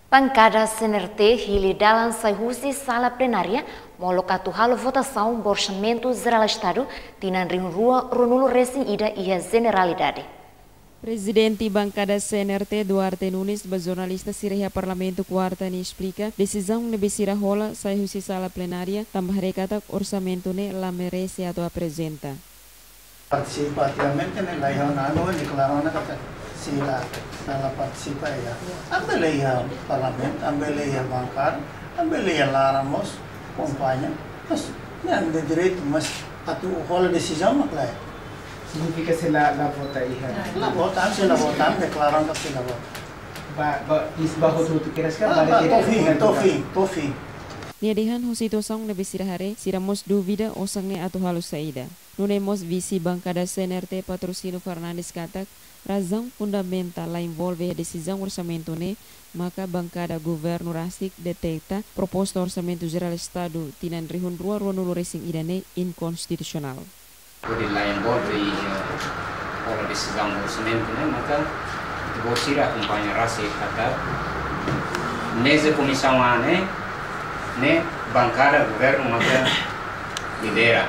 Bancada CNRT hili dalam saihusi sala plenária molokatu halo votação do orçamento geral Estado tinan rua Ronulu Racing ida e a generalidade. Presidente Bancada CNRT Duarte Nunes jornalista sirah Parlamento Quarta ni explica decisão nebesira rola saihusi sala plenária tambah recata orçamento ne la merece atau apresenta. Participativamente nella Ionano declarano che sila nella participa ya. Ambele ya Parlamento, ambele ya Bancada, ambele ya Laramos, companhia. Mas yang de direito, mas atu rola decisão maclai. Significa se la vota aí. Se la votam, declaram que se la vota. Bajo tu queres que Tofi. Niadihan hositosang nebesirahare siramos duvida osangne atau halus saida. Nunemos visi Bancada CNRT Patrocínio Fernandes katak razão fundamental la envolve a decisão orçamento ne maka Bancada Governo Rasik detecta proposta orçamento geral Estado tinan rihun rua Ronulu Racing idane inconstitucional. Quindi la envolve a decisão orçamento ne maka você acompanha Rasik katak nessa comissão ne Bancada Governo maka lidera.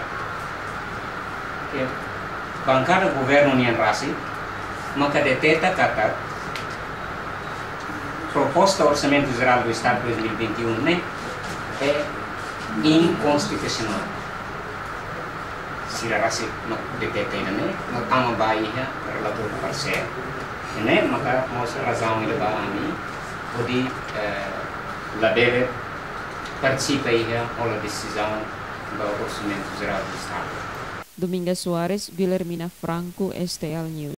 Bancada Governo nian Rasik maka deteta kata proposta orçamento geral do Estado 2021 né é inconstitucional. Se a Rasik deteta ainda né não tama baia relator parcial né maka mostra razão ele vai a mim pode la deve participa aí a decisão do orçamento geral do Estado. Dominga Soares, Guilhermina Franco, STL News.